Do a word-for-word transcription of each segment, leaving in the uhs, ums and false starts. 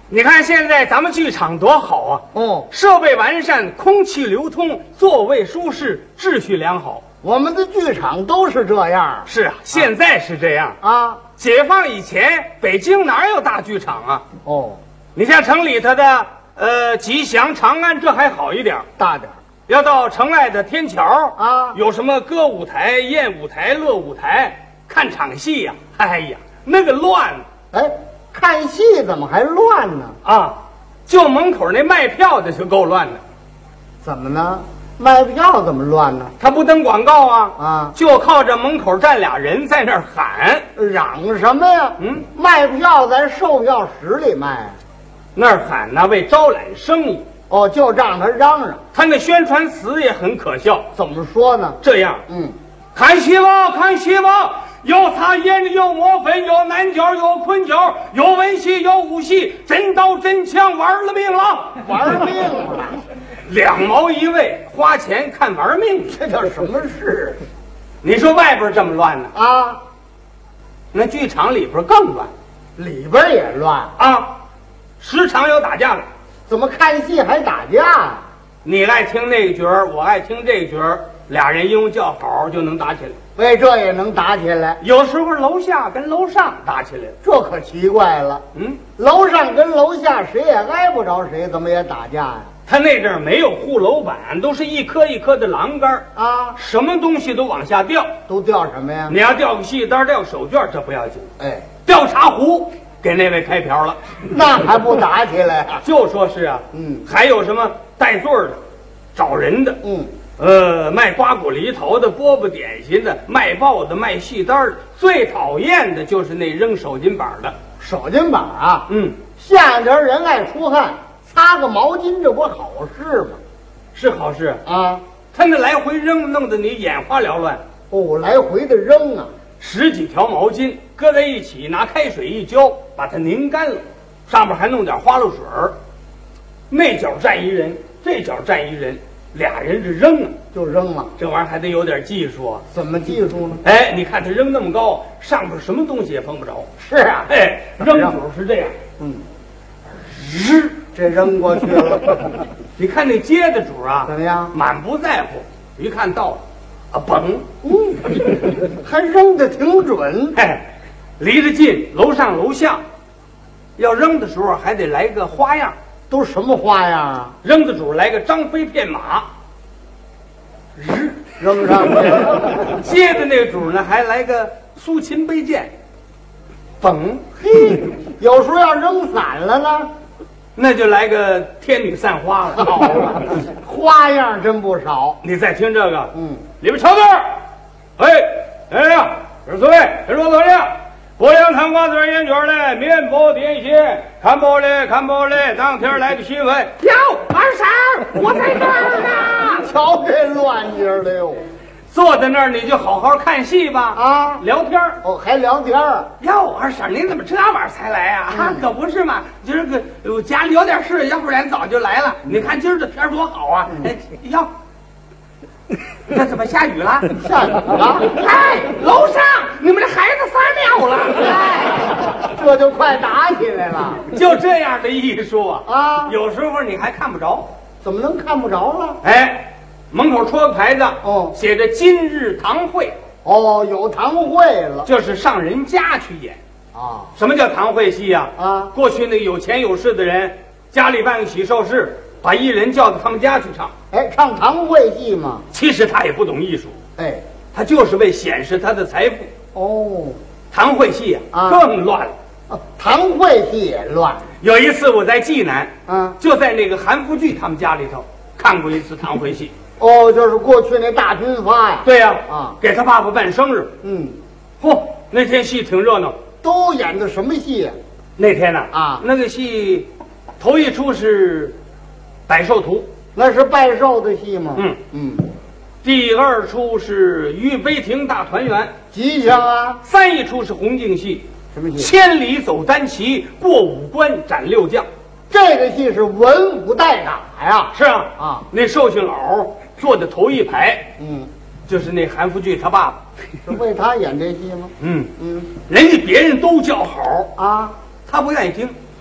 你看现在咱们剧场多好啊！ 哦， 设备完善，空气流通，座位舒适，秩序良好。 我们的剧场都是这样。 是啊，现在是这样啊。 解放以前，北京哪有大剧场啊？ 哦， 你像城里头的呃吉祥、长安，这还好一点， 大点。 要到城外的天桥啊， 有什么歌舞台、宴舞台、乐舞台，看场戏呀、啊，哎呀，那个乱！ 哎，看戏怎么还乱呢？ 啊，就门口那卖票的就够乱的。 怎么呢？卖票怎么乱呢？ 他不登广告啊， 啊， 就靠着门口站俩人在那儿喊嚷什么呀？ 嗯， 卖票在售票室里卖， 那儿喊呢为招揽生意。 哦，就让他嚷嚷。 他那宣传词也很可笑， 怎么说呢？ 这样， 嗯， 看戏吧，看戏吧，有擦烟的，有抹粉，有南角，有昆角，有文戏，有武戏，真刀真枪，玩了命了， 玩命了。 两毛一位，花钱看玩命， 这叫什么事？ 你说外边这么乱呢？ 啊， 那剧场里边更乱， 里边也乱啊，时常有打架的。 怎么看戏还打架啊？ 你爱听那个角儿，我爱听这个角儿，俩人因为叫好就能打起来。 喂，这也能打起来？ 有时候楼下跟楼上打起来了， 这可奇怪了。 嗯， 楼上跟楼下谁也挨不着谁，怎么也打架呀？ 他那阵儿没有护楼板，都是一颗一颗的栏杆啊， 什么东西都往下掉。 都掉什么呀？ 你要掉个戏单，掉个手绢，这不要紧。 哎， 掉茶壶，给那位开瓢了， 那还不打起来啊？ 就说是啊， 嗯， 还有什么带座的，找人的， 嗯， 呃，卖瓜果梨桃的，饽饽点心的，卖报的，卖戏单的，最讨厌的就是那扔手巾板的。 手巾板啊， 嗯， 夏天人爱出汗，擦个毛巾，这不好事吗？ 是好事啊， 他那来回扔，弄得你眼花缭乱。 哦，来回的扔啊， 十几条毛巾搁在一起，拿开水一浇，把它拧干了，上面还弄点花露水儿。那角站一人，这角站一人，俩人是扔啊， 就扔了。 这玩意儿还得有点技术啊。 怎么技术呢？ 哎，你看他扔那么高，上边什么东西也碰不着。 是啊， 哎，扔主是这样， 嗯， 日这扔过去了。 你看那接的主啊， 怎么样？ 满不在乎，一看到了，啊，嘣， 嗯，还扔的挺准。 嘿，离着近，楼上楼下，要扔的时候还得来个花样。 都什么花样啊？ 扔的主来个张飞骗马，日扔上去了。 接的那个主呢还来个苏秦背剑，嘣， 嘿，有时候要扔散了呢。 那就来个天女散花了。 好了，花样真不少。 你再听这个， 嗯， 里边瞧这儿，哎，哎呀，这是四位，这是我昨天。过两汤瓜子烟卷嘞，面包点心，看报嘞，看报嘞，当天来个新闻。哟，二婶，我在这儿呢。 瞧这乱劲儿的哟！ 坐在那儿你就好好看戏吧， 啊， 聊天儿。 哦，还聊天儿。 哟，二婶，您怎么这晚上才来呀、啊？啊，可不是嘛，今儿个我家里有点事，要不然早就来了。你看今儿这天儿多好啊！哎，哟，这怎么下雨了？ 下雨了！ 哎，楼上你们这孩子撒尿了！哎， 这就快打起来了。 就这样的艺术啊， 啊， 有时候你还看不着。 怎么能看不着了？ 哎，门口戳个牌子， 哦， 写着今日堂会。 哦，有堂会了， 就是上人家去演。 啊， 什么叫堂会戏呀、 啊？啊， 过去那个有钱有势的人，家里办个喜寿事，把艺人叫到他们家去唱。 哎，唱堂会戏嘛。 其实他也不懂艺术， 哎， 他就是为显示他的财富。 哦， 堂会戏啊， 啊更乱了。 啊，堂会戏也乱。 有一次我在济南， 啊， 就在那个韩复榘他们家里头看过一次堂会戏。 哦，就是过去那大军阀呀。 对呀、 啊，啊， 给他爸爸办生日。 嗯， 嚯，那天戏挺热闹。 都演的什么戏呀？ 那天呢， 啊， 那个戏头一出是《百寿图》， 那是拜寿的戏吗？ 嗯嗯， 第二出是《玉杯亭大团圆》， 吉祥啊。 三一出是红净戏， 什么戏？ 千里走单骑，过五关斩六将。 这个戏是文武带打呀。 是啊， 啊， 那寿星老坐的头一排， 嗯， 就是那韩复榘他爸爸。 是为他演这戏吗？ 嗯嗯， 人家别人都叫好， 啊， 他不愿意听。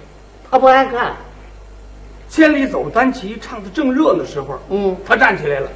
他不爱看。 千里走单骑唱的正热的时候， 嗯， 他站起来了，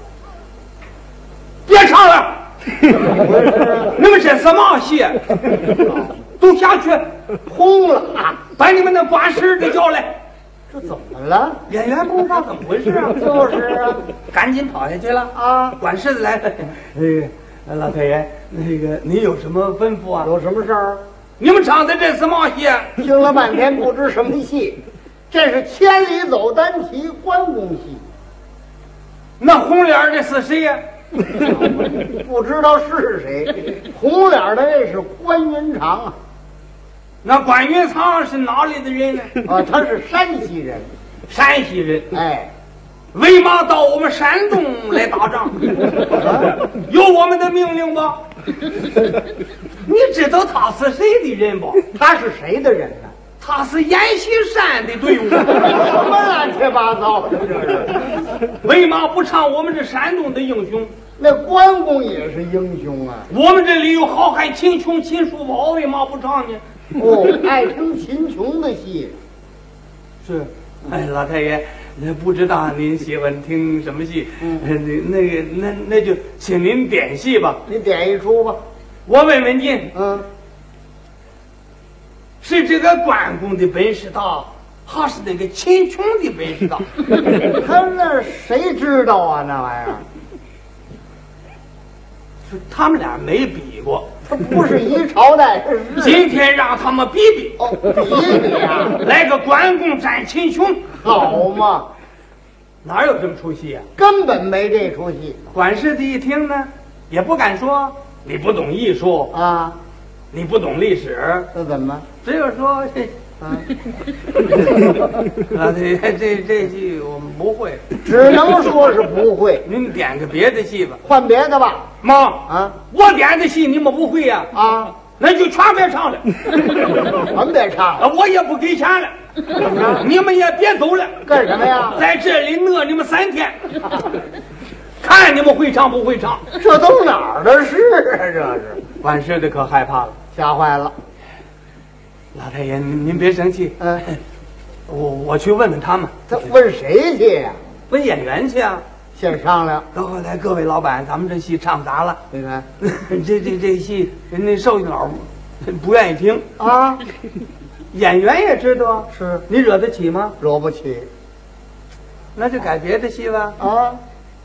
别唱了，你们这什么戏？都下去， 轰了啊！ 把你们那管事的叫来。 这怎么了？ 演员不知道怎么回事啊？ 就是啊， 赶紧跑下去了啊！ 管事的来了，那个老太爷，那个你有什么吩咐啊？ 有什么事儿？ 你们唱的这什么戏？ 听了半天不知什么戏，这是千里走单骑关公戏。 那红脸的是谁呀？ 不知道是谁，红脸的这是关云长啊。 那关云长是哪里的人呢？ 啊，他是山西人， 山西人。 哎， 为嘛到我们山东来打仗？有我们的命令吧？你知道他是谁的人不？ 他是谁的人呢？ 他是阎锡山的队伍。 什么乱七八糟的这是？ 为嘛不唱我们这山东的英雄？ 那关公也是英雄啊！ 我们这里有好汉秦琼、秦叔宝，为嘛不唱呢？ 哦，爱听秦琼的戏。 是，哎，老太爷，那不知道您喜欢听什么戏？ 嗯， 那那个那那就请您点戏吧。 你点一出吧。 我问问您， 嗯， 是这个关公的本事大，还是那个秦琼的本事大？ 他那谁知道啊？那玩意儿， 就他们俩没比过。 他不是一朝代，是今天让他们比比。 哦，比比啊！ 来个关公战秦琼， 好嘛， 哪有这么出戏啊？ 根本没这出戏管事的一听呢，也不敢说你不懂艺术， 啊！ 你不懂历史， 这怎么？ 只有说这啊， 啊，这这这戏我们不会， 只能说是不会， 您点个别的戏吧。 换别的吧。 妈啊， 我点的戏你们不会呀？ 啊， 那就全别唱了， 全别唱了。 啊，我也不给钱了，你们也别走了， 干什么呀？ 在这里饿你们三天，看你们会唱不会唱。 这都哪儿的事啊？这是管事的可害怕了， 吓坏了。 老太爷您您别生气， 嗯， 我我去问问他们， 他问谁去呀？ 问演员去啊。 先商量。 等会来，各位老板，咱们这戏唱砸了。 你看这这这戏，人家寿星老不愿意听， 啊， 演员也知道， 是你惹得起吗？ 惹不起那就改别的戏吧。 啊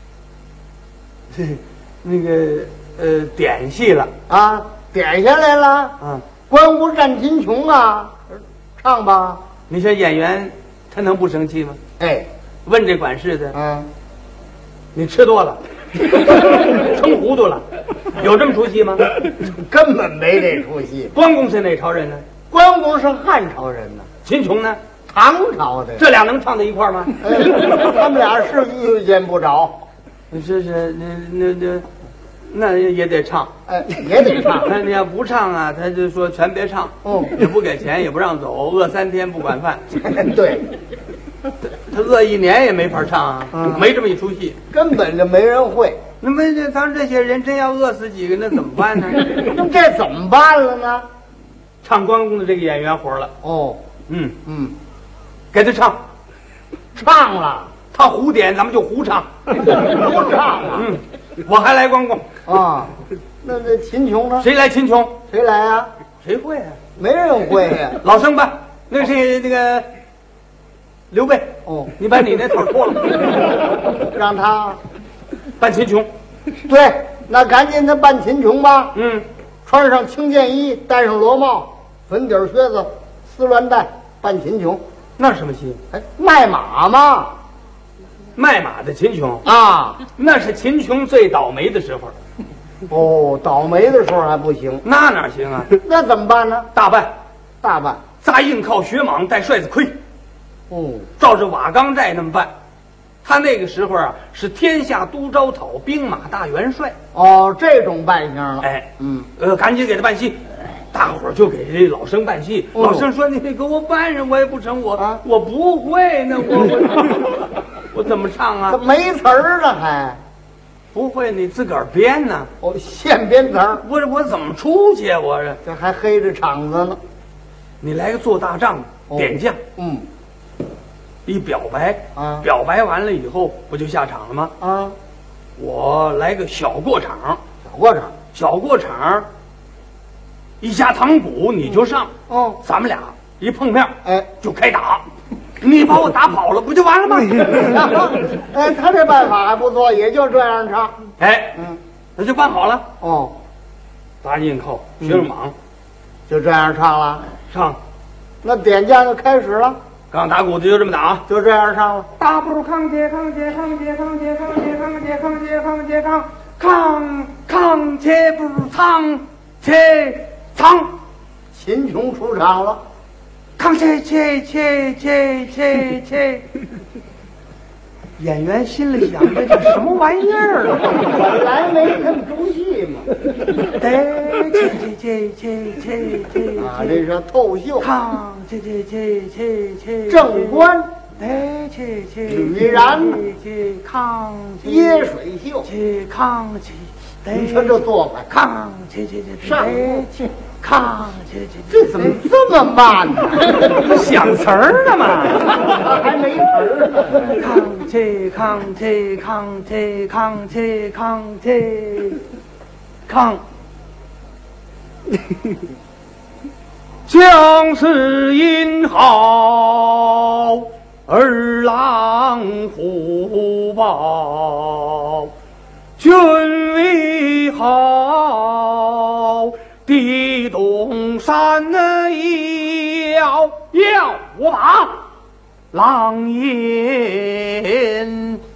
那个呃，点戏了啊！点下来了， 啊。 关公战秦琼啊，唱吧。 你说演员他能不生气吗？ 哎， 问这管事的， 嗯， 你吃多了，撑糊涂了，有这么出戏吗？ 根本没这出戏。 关公是哪朝人呢？ 关公是汉朝人呢， 秦琼呢？ 唐朝的。 这俩能唱在一块儿吗？ 哎，他们俩是遇见不着。 是是，那那那那也得唱， 哎，也得唱。 那你要不唱啊，他就说全别唱， 哦也不给钱，也不让走，饿三天不管饭。 对， 他饿一年也没法唱啊， 嗯没这么一出戏。 根本就没人会。 那么这咱这些人真要饿死几个，那怎么办呢？ 那这怎么办了呢？ 唱关公的这个演员活了， 哦， 嗯， 嗯， 给他唱， 唱了， 他胡点，咱们就胡唱。 不唱了。 嗯，我还来关公， 啊，那这秦琼呢？ 谁来秦琼？ 谁来啊？ 谁会啊？ 没人会呀。 老生吧，那是那个刘备。 哦， 你把你那头脱了， 让他扮秦琼。 对，那赶紧的扮秦琼吧。 嗯， 穿上青箭衣，戴上罗帽，粉底靴子，丝鸾带，扮秦琼。 那是什么戏？ 哎，卖马嘛。 卖马的秦琼， 啊， 那是秦琼最倒霉的时候。 哦，倒霉的时候还不行， 那哪行啊？ 那怎么办呢？ 大办， 大办。 扎硬靠雪蟒戴帅子盔， 哦， 照着瓦岗寨那么办。他那个时候啊，是天下都招讨兵马大元帅。 哦，这种扮相了。 哎， 嗯， 呃，赶紧给他办戏。大伙儿就给这老生办戏。 哦老生说：“你给我办上，我也不成，我、 啊我不会，那我我我怎么唱这啊？ 没词儿了还。 不会，你自个儿编呢。 哦，现编词儿， 我我怎么出去啊？我这这还黑着场子呢。 你来个做大仗， 点将， 嗯， 一表白啊， 表白完了以后不就下场了吗？ 啊， 我来个小过场， 小过场， 小过场，一下堂鼓你就上， 哦， 咱们俩一碰面， 哎， 就开打，你把我打跑了不就完了吗？ 哎，他这办法还不错，也就这样唱。 哎， 嗯， 那就办好了。 哦， 打硬扣，学了莽， 就这样唱了。 上， 那点将就开始了， 刚打鼓的就这么打， 就这样唱了。 大步扛街扛街扛街扛街扛街扛街扛街扛街扛扛扛街步唱街唱， 秦琼出场了。 扛街街街街街街。演员心里想：这叫什么玩意儿啊？ 本来没这么出戏嘛。 对，切切切切切啊，这是透秀。 扛切切切切切。 正官。 对，切切。 吕然。 切扛。 椰水秀。 切扛切。 你瞧这做法。 扛切切切。 上。 扛切切。 这怎么这么慢呢？ 想词儿呢嘛？ 还没词儿呢。 扛切扛切扛切扛切扛切扛。将士引号，儿郎虎豹，军威好，地动山摇摇，我把狼烟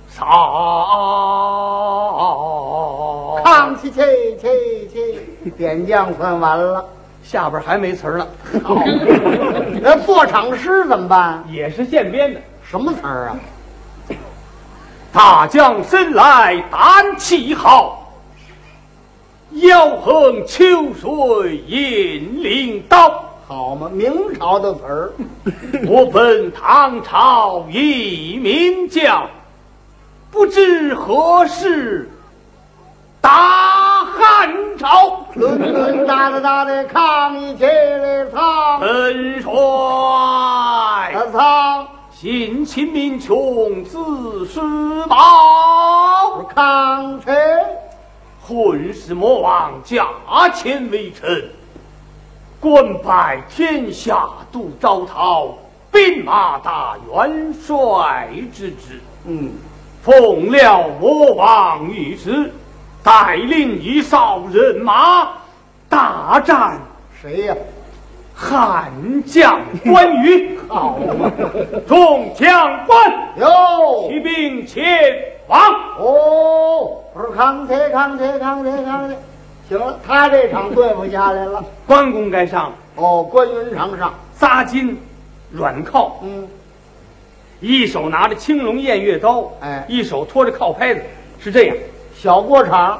扫。 扛起起起起，点将算完了。 下边还没词儿呢。 好，那做场诗怎么办？ 也是现编的。 什么词儿啊？ 大将身来胆气豪，腰横秋水引领刀。 好嘛，明朝的词儿。 我本唐朝一名将，不知何时打汉朝。 抡抡打打打的抗议起来苍， 本帅他苍， 辛勤民穷自是宝。 抗谁？ 混世魔王驾前为臣，官拜天下都招讨，兵马大元帅之职。 嗯， 奉了魔王御旨，带领一哨人马大战谁呀？ 汉将关羽。 好嘛， 众将官哟， 骑兵前往。 哦，不是抗谁抗谁抗谁抗谁。行了，他这场对付下来了。 关公该上， 哦，关云长上， 扎金软靠， 嗯， 一手拿着青龙偃月刀， 哎一手托着靠拍子，是这样。 小过场，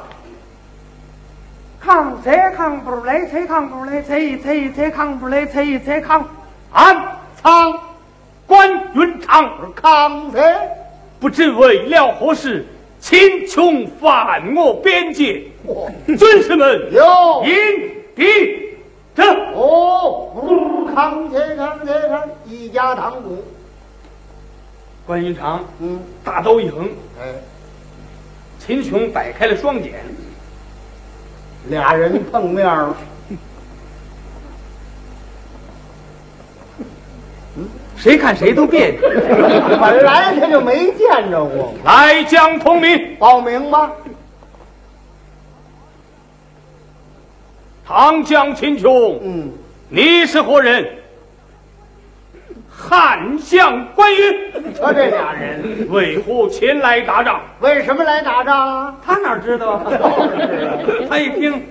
抗谁抗不来，谁抗不来，谁谁谁抗不来，谁谁抗。俺苍， 关云长抗谁？ 不知为了何事，秦琼犯我边界， 哦， 军士们哟， 引敌这。 哦，不抗谁抗谁抗，一家堂鼓， 关云长嗯， 大刀一横， 哎， 秦琼摆开了双锏， 俩人碰面了。 谁看谁都别扭。 本来他就没见着过， 来将同名， 报名吧。 唐将秦琼， 嗯， 你是何人？汉相关羽， 他这俩人为何前来打仗？ 为什么来打仗啊？ 他哪知道啊？他一听，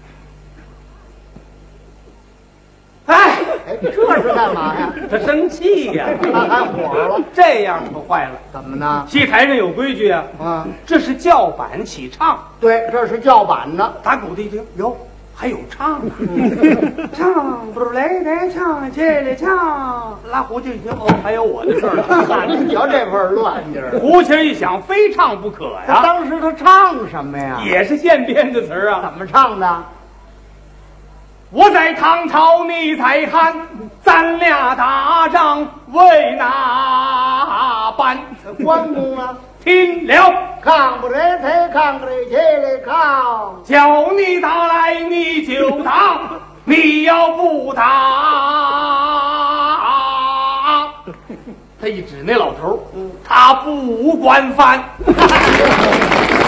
哎， 哎，这是干嘛呀？ 他生气呀、 他还火了？ 这样可坏了。 怎么呢？ 戏台上有规矩啊， 啊， 这是叫板起唱。 对，这是叫板呢。 打鼓的一听，哟，还有唱呢、唱不来来唱起来唱，拉胡琴一听，哦，还有我的事儿哈， 呢。 你瞧这份乱劲儿。 胡琴一响，非唱不可他呀。 当时他唱什么呀？ 也是现编的词儿啊。 怎么唱的？ 我在唐朝，你在汉，咱俩打仗为哪般？ 关公啊， 听了， 抗不来才抗不来，起来抗！ 叫你打来你就打，你要不打，他一指那老头，他不管饭。